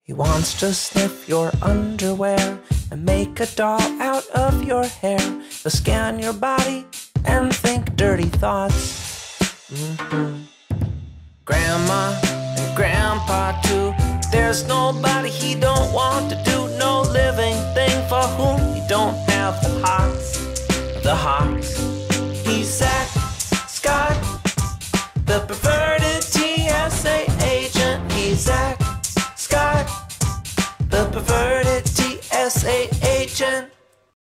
He wants to sniff your underwear and make a doll out of your hair. He'll scan your body and think dirty thoughts. Grandma and grandpa too. There's nobody he don't want to do. No living thing for whom he don't have the hots. The hots. He's Zach Scott, the preferred